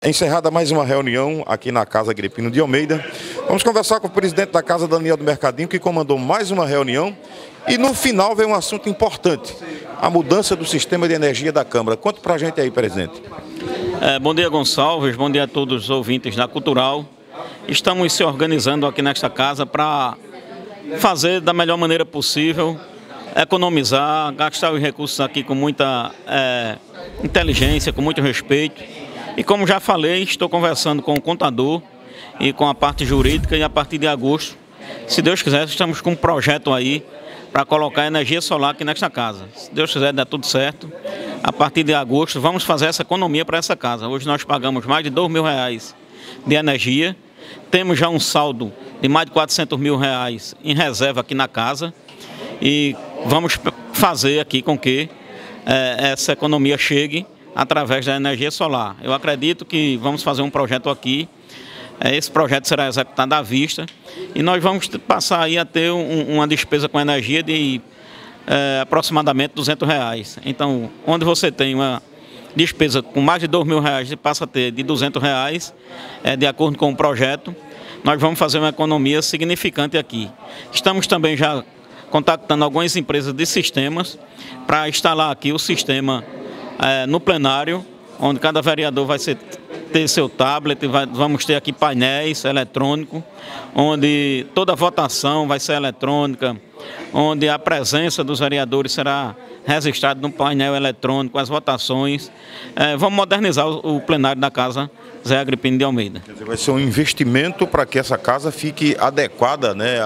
Encerrada mais uma reunião aqui na Casa Agripino de Almeida. Vamos conversar com o presidente da Casa, Daniel do Mercadinho, que comandou mais uma reunião. E no final veio um assunto importante, a mudança do sistema de energia da Câmara. Conta pra gente aí, presidente. Bom dia, Gonçalves. Bom dia a todos os ouvintes da Cultural. Estamos se organizando aqui nesta casa para fazer da melhor maneira possível, economizar, gastar os recursos aqui com muita inteligência, com muito respeito. E como já falei, estou conversando com o contador e com a parte jurídica, e a partir de agosto, se Deus quiser, estamos com um projeto aí para colocar energia solar aqui nesta casa. Se Deus quiser, dar tudo certo. A partir de agosto, vamos fazer essa economia para essa casa. Hoje nós pagamos mais de R$ 2.000 de energia. Temos já um saldo de mais de R$ 400 mil em reserva aqui na casa. E vamos fazer aqui com que essa economia chegue através da energia solar. Eu acredito que vamos fazer um projeto aqui. Esse projeto será executado à vista e nós vamos passar aí a ter uma despesa com energia de aproximadamente R$ 200. Então, onde você tem uma despesa com mais de R$ 2.000 e passa a ter de R$ 200, de acordo com o projeto, nós vamos fazer uma economia significante aqui. Estamos também já contactando algumas empresas de sistemas para instalar aqui o sistema no plenário, onde cada vereador vai ter seu tablet, vamos ter aqui painéis eletrônicos, onde toda a votação vai ser eletrônica, onde a presença dos vereadores será registrada no painel eletrônico, as votações. Vamos modernizar o plenário da Casa Zé Agripino de Almeida. Quer dizer, vai ser um investimento para que essa casa fique adequada, né,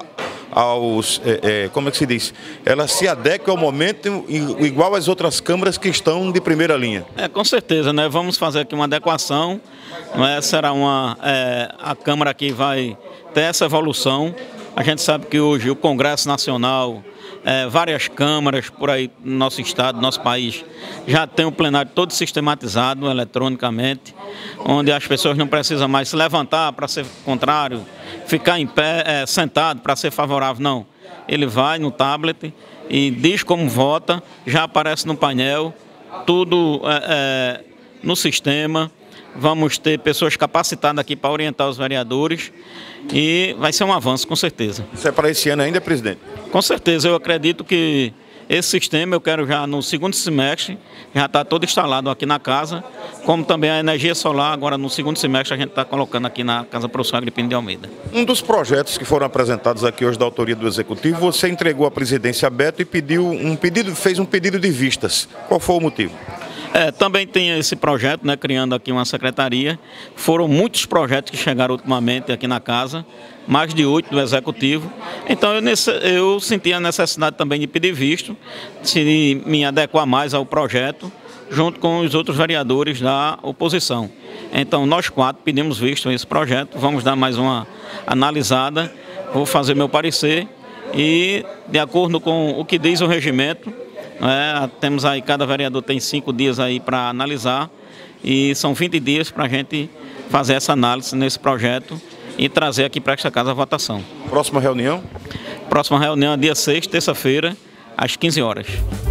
como é que se diz? Ela se adequa ao momento igual às outras câmaras que estão de primeira linha. Com certeza, né? Vamos fazer aqui uma adequação. Será a Câmara que vai ter essa evolução. A gente sabe que hoje o Congresso Nacional, várias câmaras por aí no nosso estado, no nosso país, já tem o plenário todo sistematizado eletronicamente, onde as pessoas não precisam mais se levantar para ser contrário, ficar em pé, sentado para ser favorável, não. Ele vai no tablet e diz como vota, já aparece no painel, tudo no sistema. Vamos ter pessoas capacitadas aqui para orientar os vereadores e vai ser um avanço, com certeza. Isso é para esse ano ainda, presidente? Com certeza, eu acredito que esse sistema eu quero já no segundo semestre, já está todo instalado aqui na casa, como também a energia solar, agora no segundo semestre a gente está colocando aqui na Casa Professor Agripino de Almeida. Um dos projetos que foram apresentados aqui hoje da autoria do Executivo, você entregou à presidência Beto e fez um pedido de vistas. Qual foi o motivo? Também tem esse projeto, né, criando aqui uma secretaria. Foram muitos projetos que chegaram ultimamente aqui na casa, mais de 8 do Executivo. Então eu senti a necessidade também de pedir visto, de me adequar mais ao projeto, junto com os outros vereadores da oposição. Então nós 4 pedimos visto a esse projeto, vamos dar mais uma analisada, vou fazer meu parecer e, de acordo com o que diz o regimento, temos aí, cada vereador tem 5 dias aí para analisar e são 20 dias para a gente fazer essa análise nesse projeto e trazer aqui para esta casa a votação. Próxima reunião? Próxima reunião é dia 6, terça-feira, às 15 horas.